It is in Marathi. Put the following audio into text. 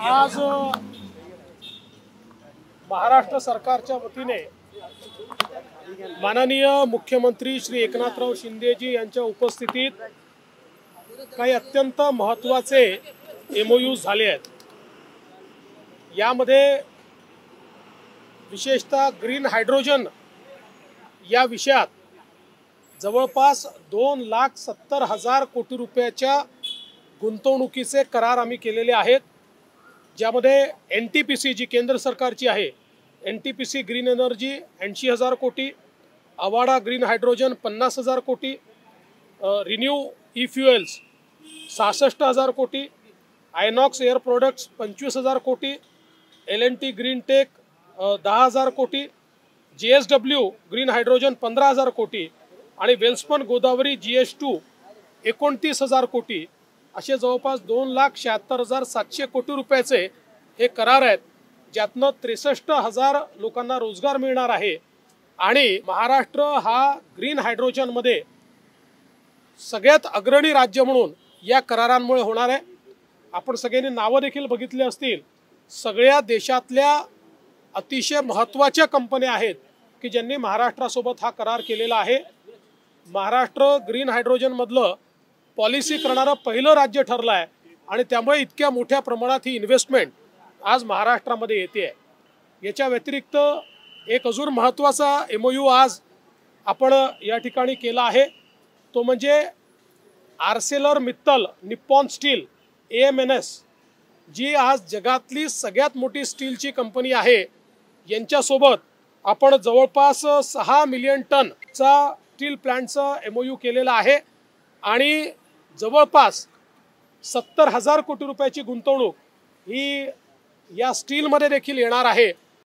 आज महाराष्ट्र सरकारच्या वतीने माननीय मुख्यमंत्री श्री एकनाथराव शिंदेजी यांच्या उपस्थितीत काही अत्यंत महत्त्वाचे MOU झाले आहेत। यामध्ये विशेषतः ग्रीन हायड्रोजन या विषयात जवळपास 2,70,000 कोटी रुपयाच्या गुंतवणुकीचे करार आम्ही केलेले आहेत, ज्यामध्ये NTPC जी केंद्र सरकारची आहे, NTPC ग्रीन एनर्जी 80,000 कोटी, अवाडा ग्रीन हायड्रोजन 50,000 कोटी, रिन्यू ई फ्युएल्स 66,000 कोटी, आयनॉक्स एअर प्रोडक्ट्स 25,000 कोटी, L&T ग्रीन टेक 10,000 कोटी, JSW ग्रीन हायड्रोजन 15,000 कोटी आणि वेल्सपन गोदावरी GS2 29,000 कोटी असे जवळपास 2,76,700 कोटी रुपयाचे हे करार आहेत, ज्यातनं 63,000 लोकांना रोजगार मिळणार आहे। आणि महाराष्ट्र हा ग्रीन हायड्रोजनमध्ये सगळ्यात अग्रणी राज्य म्हणून या करारांमुळे होणार आहे। आपण सगळ्यांनी नावं देखील बघितली असतील, सगळ्या देशातल्या अतिशय महत्त्वाच्या कंपन्या आहेत की ज्यांनी महाराष्ट्रासोबत हा करार केलेला आहे। महाराष्ट्र ग्रीन हायड्रोजनमधलं पॉलिसी करणारं पहिलं राज्य ठरलं आहे आणि त्यामुळे इतक्या मोठ्या प्रमाणात ही इन्व्हेस्टमेंट आज महाराष्ट्रामध्ये येते आहे। याच्या व्यतिरिक्त एक अजून महत्त्वाचा MOU आज आपण या ठिकाणी केला आहे, तो म्हणजे Arcelor Mittal Nippon steel AMNS जी आज जगातली सगळ्यात मोठी स्टीलची कंपनी आहे, यांच्यासोबत आपण जवळपास 6 मिलियन टनचा स्टील प्लांटचा MOU केलेला आहे आणि जवळपास 70,000 कोटी रुपयाची गुंतवणूक ही या स्टीलमध्ये देखील येणार आहे।